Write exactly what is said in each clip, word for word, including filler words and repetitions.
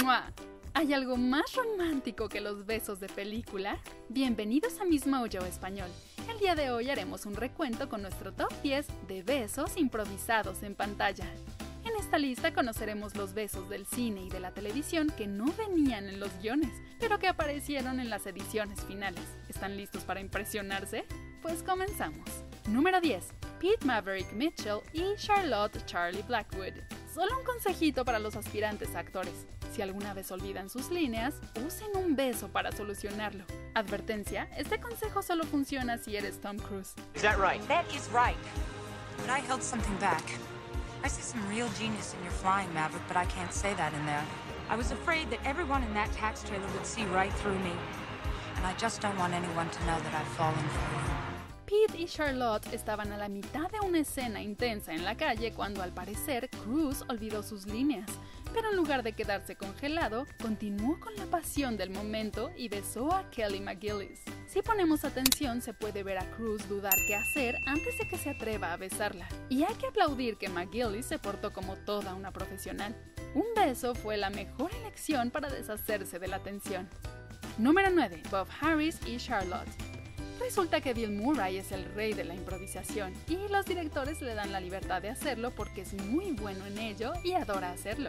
¡Mua! ¿Hay algo más romántico que los besos de película? Bienvenidos a Miss Mojo Español. El día de hoy haremos un recuento con nuestro top diez de besos improvisados en pantalla. En esta lista conoceremos los besos del cine y de la televisión que no venían en los guiones, pero que aparecieron en las ediciones finales. ¿Están listos para impresionarse? Pues comenzamos. Número diez. Pete Maverick Mitchell y Charlotte Charlie Blackwood. Solo un consejito para los aspirantes a actores. Si alguna vez olvidan sus líneas, usen un beso para solucionarlo. Advertencia, este consejo solo funciona si eres Tom Cruise. Is that right? That is right. But I held something back. I see some real genius in your flying, Maverick, but I can't say that in there. I was afraid that everyone in that tax trailer would see right through me. And I just don't want anyone to know that I've fallen for you. Pete y Charlotte estaban a la mitad de una escena intensa en la calle cuando al parecer Cruise olvidó sus líneas, pero en lugar de quedarse congelado, continuó con la pasión del momento y besó a Kelly McGillis. Si ponemos atención, se puede ver a Cruise dudar qué hacer antes de que se atreva a besarla. Y hay que aplaudir que McGillis se portó como toda una profesional. Un beso fue la mejor elección para deshacerse de la tensión. Número nueve. Bob Harris y Charlotte. Resulta que Bill Murray es el rey de la improvisación y los directores le dan la libertad de hacerlo porque es muy bueno en ello y adora hacerlo.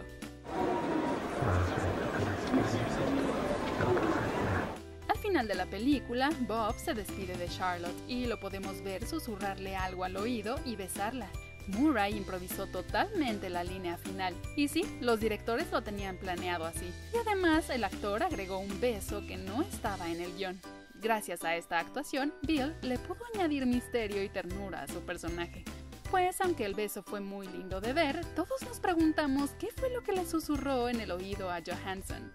Al final de la película, Bob se despide de Charlotte y lo podemos ver susurrarle algo al oído y besarla. Murray improvisó totalmente la línea final, y sí, los directores lo tenían planeado así. Y además, el actor agregó un beso que no estaba en el guión. Gracias a esta actuación, Bill le pudo añadir misterio y ternura a su personaje. Pues aunque el beso fue muy lindo de ver, todos nos preguntamos qué fue lo que le susurró en el oído a Johansson.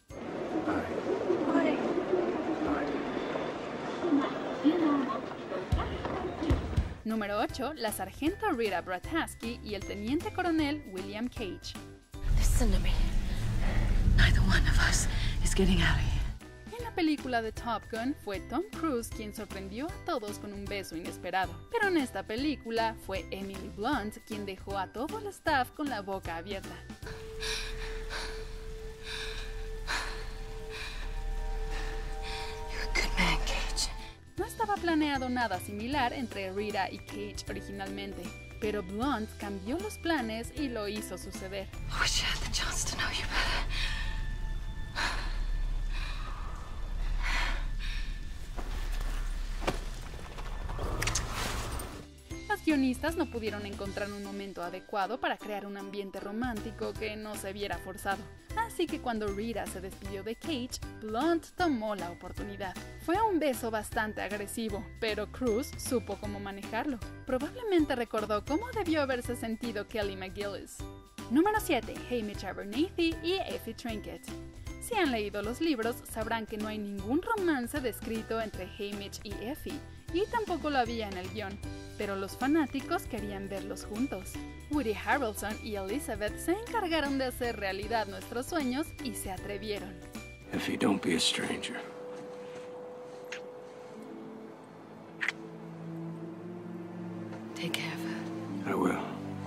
Número ocho. La sargento Rita Brathaski y el teniente coronel William Cage. Listen to me. Neither one of us is getting out of here. En la película de Top Gun fue Tom Cruise quien sorprendió a todos con un beso inesperado, pero en esta película fue Emily Blunt quien dejó a todo el staff con la boca abierta. You're a good man, Cage. No estaba planeado nada similar entre Rita y Cage originalmente, pero Blunt cambió los planes y lo hizo suceder. I wish I had the chance to know you better. Los guionistas no pudieron encontrar un momento adecuado para crear un ambiente romántico que no se viera forzado. Así que cuando Rita se despidió de Cage, Blunt tomó la oportunidad. Fue un beso bastante agresivo, pero Cruise supo cómo manejarlo. Probablemente recordó cómo debió haberse sentido Kelly McGillis. Número siete. Hamish Abernathy y Effie Trinket. Si han leído los libros, sabrán que no hay ningún romance descrito entre Hamish y Effie, y tampoco lo había en el guión, pero los fanáticos querían verlos juntos. Woody Harrelson y Elizabeth se encargaron de hacer realidad nuestros sueños y se atrevieron. Effie, don't be a stranger. Take care of her. I will.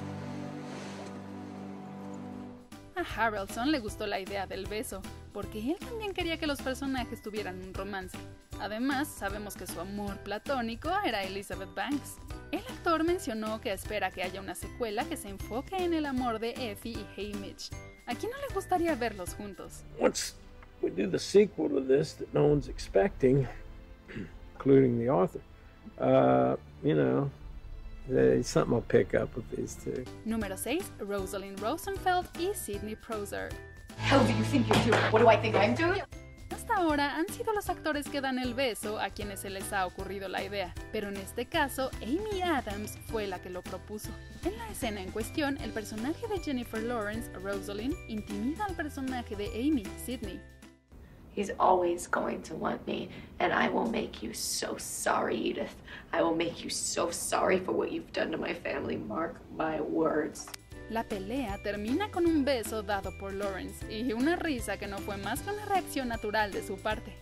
A Harrelson le gustó la idea del beso, porque él también quería que los personajes tuvieran un romance. Además, sabemos que su amor platónico era Elizabeth Banks. El actor mencionó que espera que haya una secuela que se enfoque en el amor de Effie y Hamish. ¿A quién no le gustaría verlos juntos? Once we do the sequel to this that no one's expecting, including the author, uh, you know, there's something I'll pick up with these two. Número seis. Rosalind Rosenfeld y Sidney Presser. How do you think you're doing? What do I think I'm doing? Hasta ahora han sido los actores que dan el beso a quienes se les ha ocurrido la idea, pero en este caso Amy Adams fue la que lo propuso. En la escena en cuestión, el personaje de Jennifer Lawrence, Rosalind, intimida al personaje de Amy, Sidney. He's always going to want me, and I will make you so sorry, Edith. I will make you so sorry for what you've done to my family, mark my words. La pelea termina con un beso dado por Lawrence y una risa que no fue más que una reacción natural de su parte.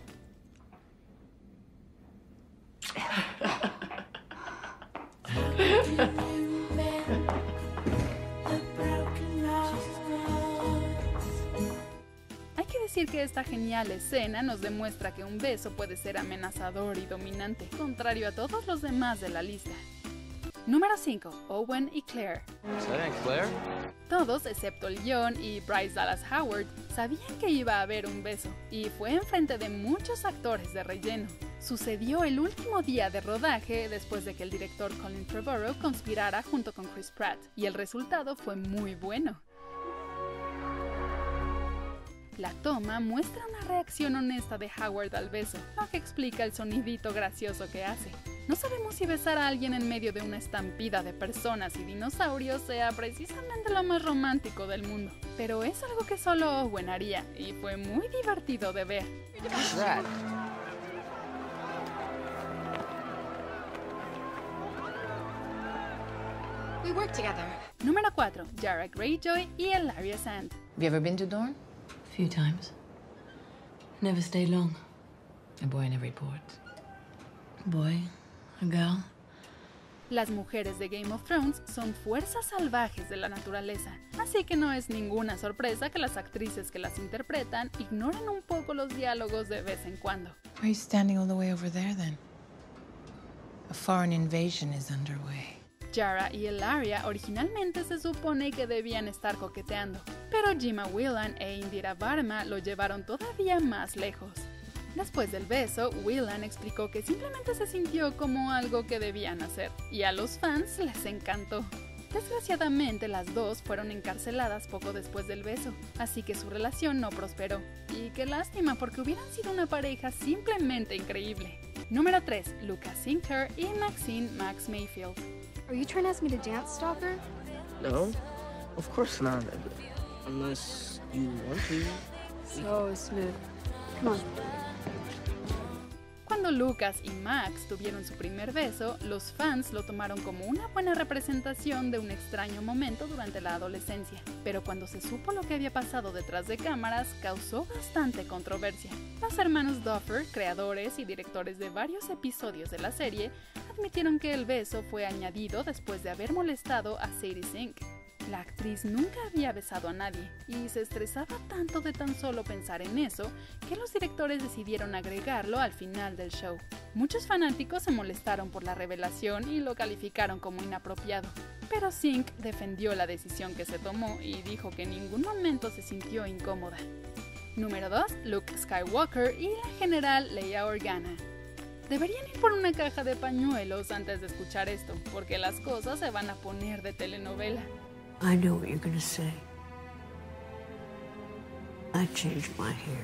decir que esta genial escena nos demuestra que un beso puede ser amenazador y dominante, contrario a todos los demás de la lista. Número cinco. Owen y Claire. Claire? Todos, excepto Leon y Bryce Dallas Howard, sabían que iba a haber un beso, y fue enfrente de muchos actores de relleno. Sucedió el último día de rodaje después de que el director Colin Trevorrow conspirara junto con Chris Pratt, y el resultado fue muy bueno. La toma muestra una reacción honesta de Howard al beso, lo que explica el sonidito gracioso que hace. No sabemos si besar a alguien en medio de una estampida de personas y dinosaurios sea precisamente lo más romántico del mundo, pero es algo que solo Owen haría, y fue muy divertido de ver. We work together. Número cuatro. Yara Greyjoy y Elaria Sand. Have you ever been to Dorne? A few times. Never stayed long. A boy in every port. A boy, a girl. Las mujeres de Game of Thrones son fuerzas salvajes de la naturaleza, así que no es ninguna sorpresa que las actrices que las interpretan ignoren un poco los diálogos de vez en cuando. Why are you standing all the way over there then? A foreign invasion is underway. Yara y Elaria originalmente se supone que debían estar coqueteando, pero Jima Whelan e Indira Varma lo llevaron todavía más lejos. Después del beso, Whelan explicó que simplemente se sintió como algo que debían hacer, y a los fans les encantó. Desgraciadamente, las dos fueron encarceladas poco después del beso, así que su relación no prosperó. Y qué lástima, porque hubieran sido una pareja simplemente increíble. Número tres. Lucas Sinclair y Maxine Max Mayfield. Are you trying to ask me to dance, Stalker? No, of course not. Unless you want to. So smooth. Come on. Cuando Lucas y Max tuvieron su primer beso, los fans lo tomaron como una buena representación de un extraño momento durante la adolescencia. Pero cuando se supo lo que había pasado detrás de cámaras, causó bastante controversia. Los hermanos Duffer, creadores y directores de varios episodios de la serie, admitieron que el beso fue añadido después de haber molestado a Sadie Sink. La actriz nunca había besado a nadie y se estresaba tanto de tan solo pensar en eso que los directores decidieron agregarlo al final del show. Muchos fanáticos se molestaron por la revelación y lo calificaron como inapropiado, pero Sink defendió la decisión que se tomó y dijo que en ningún momento se sintió incómoda. Número dos. Luke Skywalker y la general Leia Organa. Deberían ir por una caja de pañuelos antes de escuchar esto, porque las cosas se van a poner de telenovela. I know what you're gonna say. I changed my hair.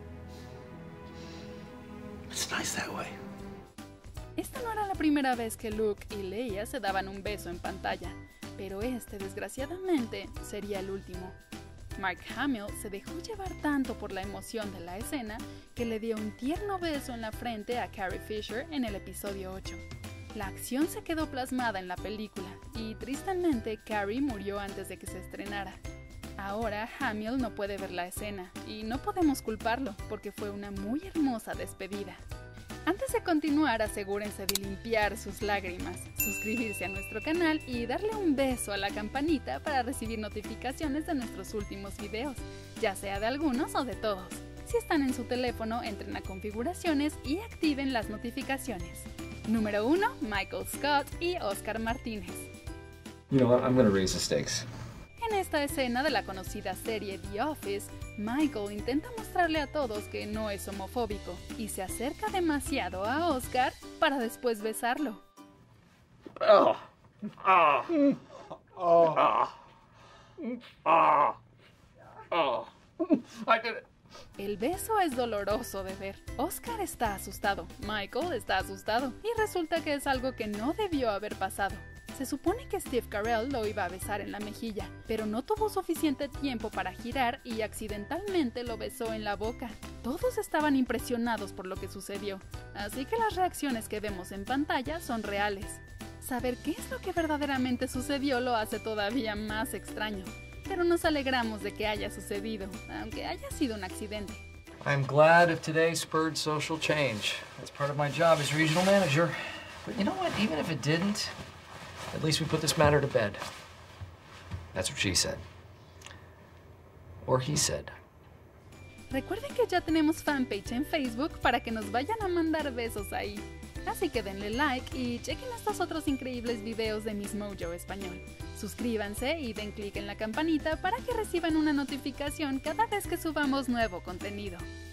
It's nice that way. Esta no era la primera vez que Luke y Leia se daban un beso en pantalla, pero este, desgraciadamente, sería el último. Mark Hamill se dejó llevar tanto por la emoción de la escena que le dio un tierno beso en la frente a Carrie Fisher en el episodio ocho. La acción se quedó plasmada en la película y tristemente Carrie murió antes de que se estrenara. Ahora Hamill no puede ver la escena y no podemos culparlo porque fue una muy hermosa despedida. Antes de continuar, asegúrense de limpiar sus lágrimas, suscribirse a nuestro canal y darle un beso a la campanita para recibir notificaciones de nuestros últimos videos, ya sea de algunos o de todos. Si están en su teléfono, entren a configuraciones y activen las notificaciones. Número uno. Michael Scott y Oscar Martínez. You know what? I'm gonna raise the stakes. En esta escena de la conocida serie The Office, Michael intenta mostrarle a todos que no es homofóbico y se acerca demasiado a Oscar para después besarlo. Oh. Oh. Oh. Oh. Oh. I did it. El beso es doloroso de ver. Oscar está asustado, Michael está asustado y resulta que es algo que no debió haber pasado. Se supone que Steve Carell lo iba a besar en la mejilla, pero no tuvo suficiente tiempo para girar y accidentalmente lo besó en la boca. Todos estaban impresionados por lo que sucedió, así que las reacciones que vemos en pantalla son reales. Saber qué es lo que verdaderamente sucedió lo hace todavía más extraño. Pero nos alegramos de que haya sucedido, aunque haya sido un accidente. I'm glad if today spurred social change. That's part of my job as regional manager. But you know what? Even if it didn't, at least we put this matter to bed. That's what she said. Or he said. Recuerden que ya tenemos fanpage en Facebook para que nos vayan a mandar besos ahí. Así que denle like y chequen estos otros increíbles videos de Miss Mojo Español. Suscríbanse y den clic en la campanita para que reciban una notificación cada vez que subamos nuevo contenido.